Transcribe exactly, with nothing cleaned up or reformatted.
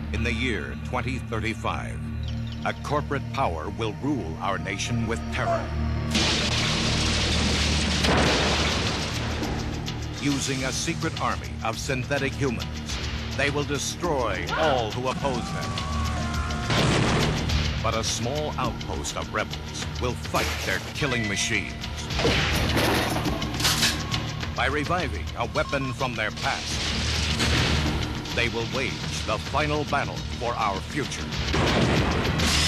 In the year twenty thirty-five, a corporate power will rule our nation with terror. Using a secret army of synthetic humans, they will destroy all who oppose them. But a small outpost of rebels will fight their killing machines. By reviving a weapon from their past, they will wage the final battle for our future.